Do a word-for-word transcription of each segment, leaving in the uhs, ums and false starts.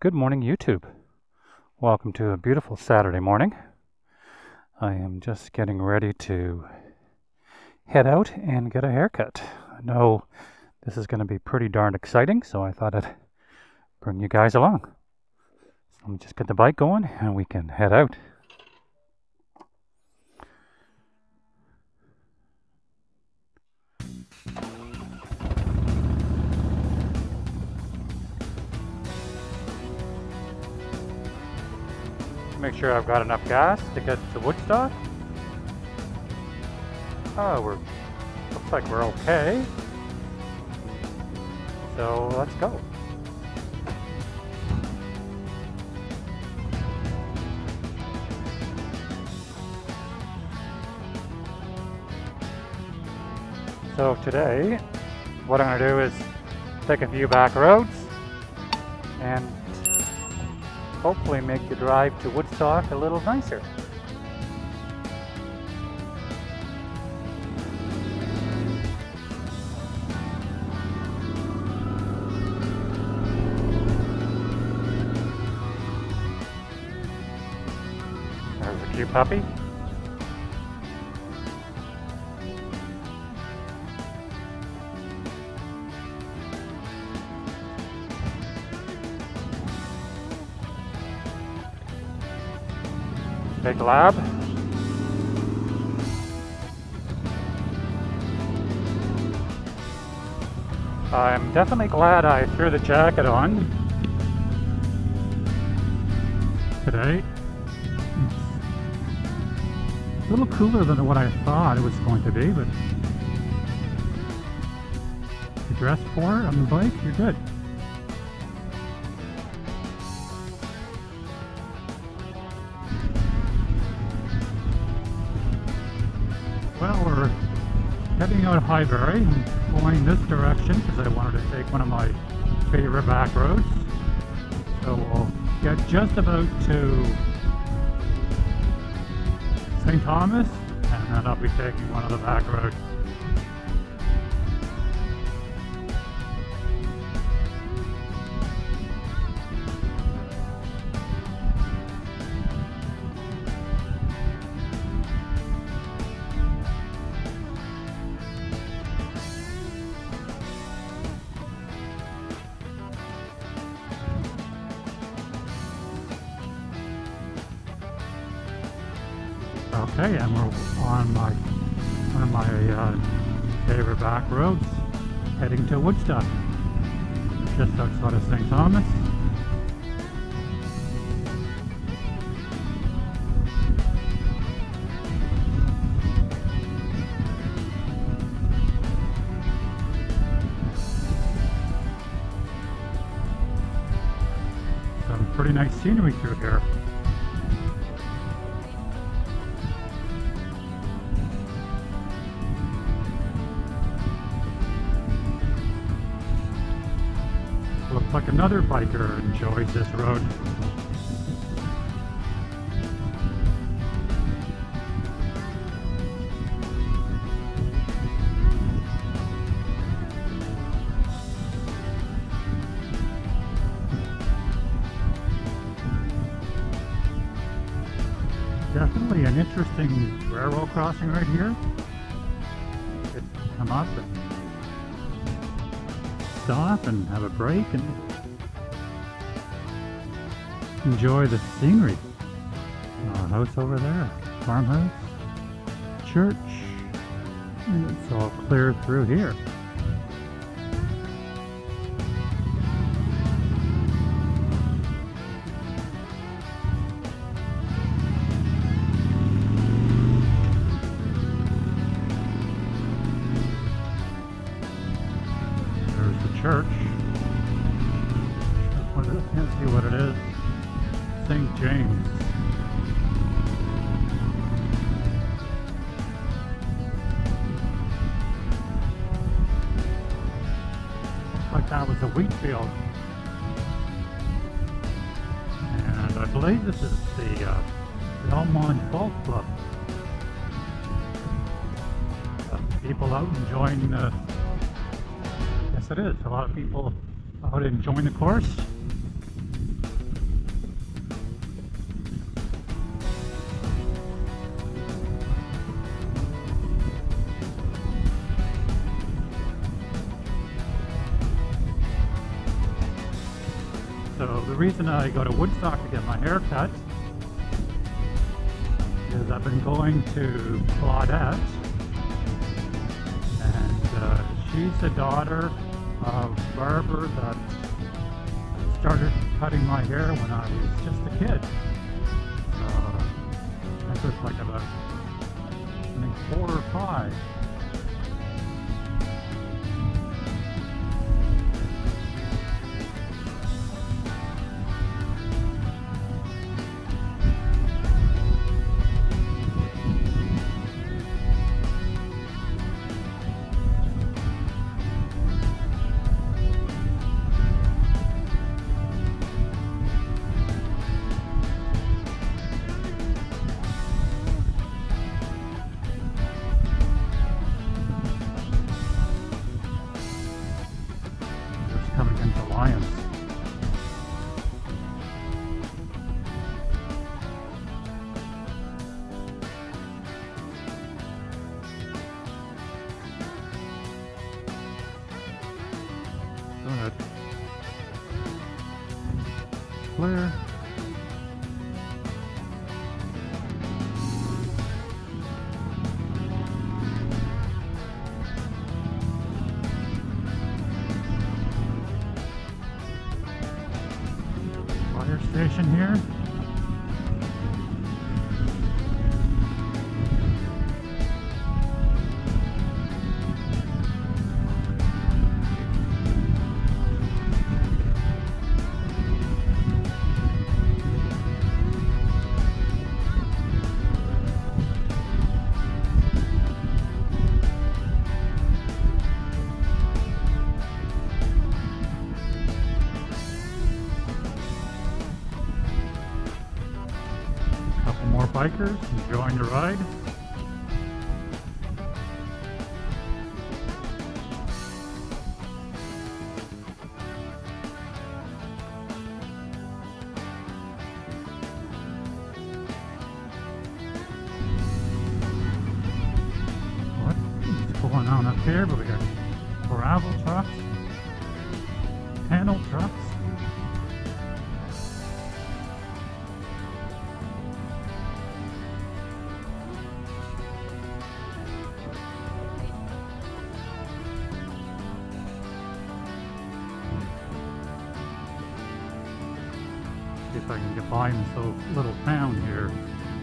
Good morning, YouTube. Welcome to a beautiful Saturday morning. I am just getting ready to head out and get a haircut. I know this is going to be pretty darn exciting, so I thought I'd bring you guys along. So let me just get the bike going and we can head out. Make sure I've got enough gas to get to Woodstock. Oh, we're looks like we're okay. So let's go. So today, what I'm going to do is take a few back roads and hopefully make the drive to Woodstock a little nicer. There's a cute puppy. Big lab. I'm definitely glad I threw the jacket on today. It's a little cooler than what I thought it was going to be, but if you dress for it on the bike, you're good. Well, we're heading out Highbury and going this direction because I wanted to take one of my favorite back roads. So we'll get just about to Saint Thomas and then I'll be taking one of the back roads. Okay, and we're on my one of my uh, favorite back roads, heading to Woodstock, just outside of Saint Thomas. Some pretty nice scenery through here. Looks like another biker enjoys this road. Definitely an interesting railroad crossing right here. You could come up and stop and have a break and enjoy the scenery. A house over there, farmhouse, church, and it's all clear through here. Church. I can't see what it is. Saint James. Looks like that was a wheat field. And I believe this is the uh, Belmont Golf Club. Uh, people out enjoying the it is. A lot of people out enjoying the course. the reason I go to Woodstock to get my hair cut is I've been going to Claudette, and uh, she's the daughter of a barber that started cutting my hair when I was just a kid. So I was like about, I think, four or five. Good. Clear. Fire station here. More bikers enjoying the ride. What's going on up here? But we got gravel trucks, panel trucks. See if I can get by in this little town here.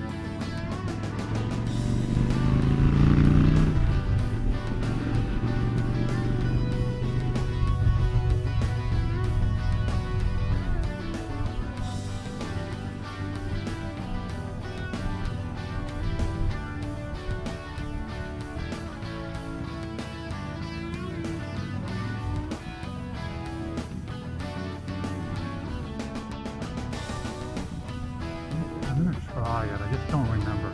I'm gonna try it, I just don't remember.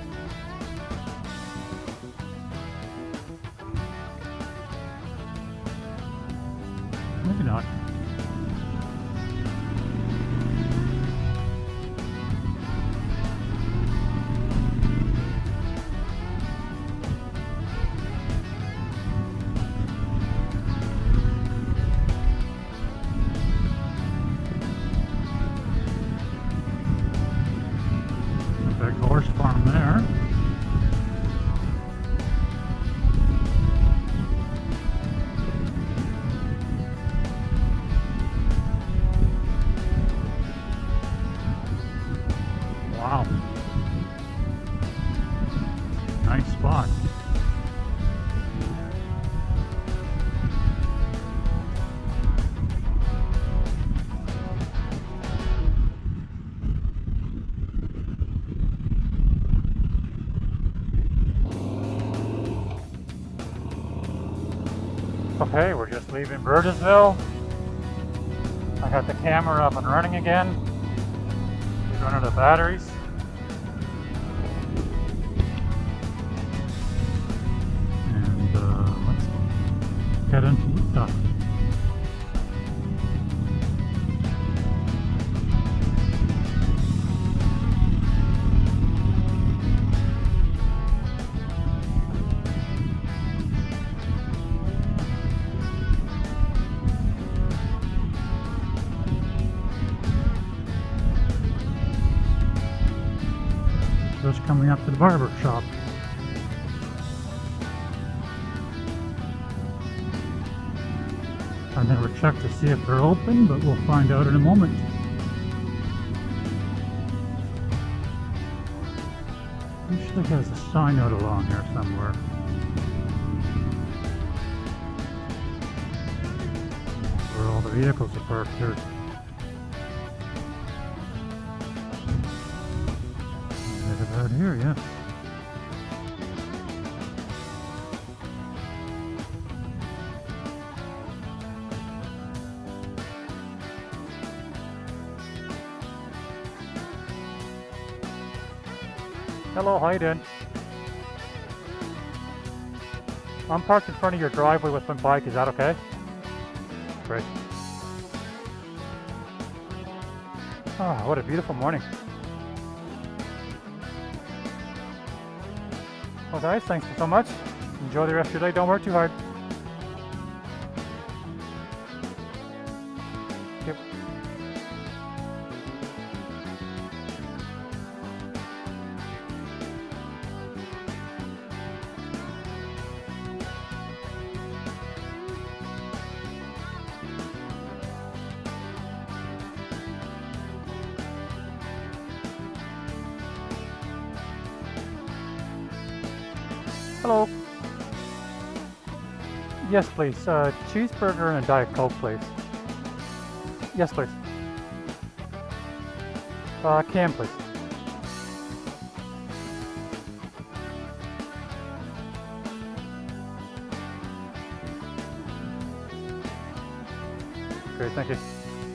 Maybe not. Big horse farm there. Wow. Nice spot. Okay, we're just leaving Burgessville. I got the camera up and running again. We run out of batteries. And uh, let's get into Woodstock. coming up to the barber shop. I've never checked to see if they're open, but we'll find out in a moment. Usually has a sign out along here somewhere. Where all the vehicles are parked here. Right about here, yes. Hello, how you doing? I'm parked in front of your driveway with my bike, is that okay? Great. Oh, what a beautiful morning. Well guys, thanks so much. Enjoy the rest of your day, don't work too hard. Yep. Hello. Yes, please. Uh, cheeseburger and a Diet Coke, please. Yes, please. Uh, can, please. Great, thank you.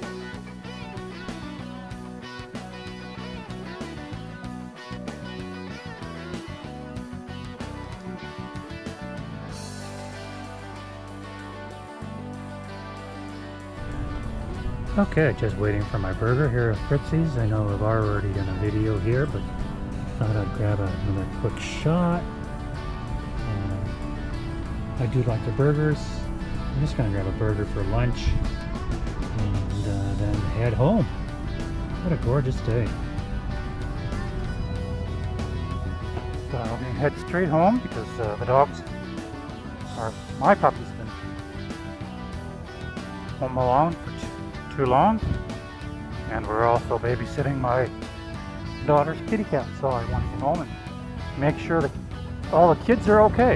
Okay, just waiting for my burger here at Fritzy's. I know I've already done a video here, but thought I'd grab another quick shot. Uh, I do like the burgers. I'm just gonna grab a burger for lunch and uh, then head home. What a gorgeous day. So I'm gonna head straight home because uh, the dogs are, my puppy's been home alone for too long, and we're also babysitting my daughter's kitty cat, so I want to get home and make sure that all the kids are okay.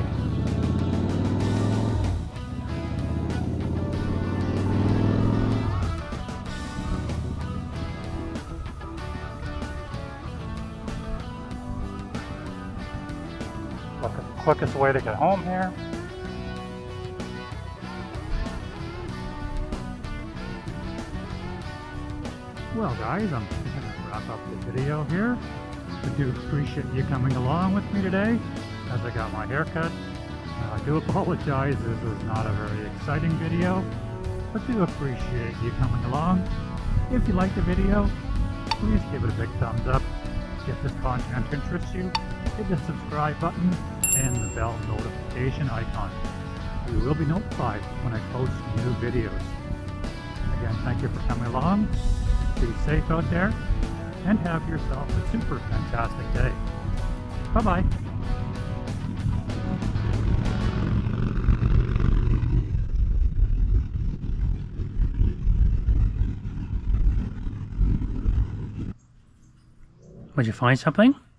Look at the quickest way to get home here. Well guys, I'm going to wrap up the video here. I do appreciate you coming along with me today as I got my hair cut. Uh, I do apologize, this is not a very exciting video, but do appreciate you coming along. If you like the video, please give it a big thumbs up. If this content interests you, hit the subscribe button and the bell notification icon. You will be notified when I post new videos. Again, thank you for coming along. Be safe out there and have yourself a super fantastic day. Bye-bye. Would you find something?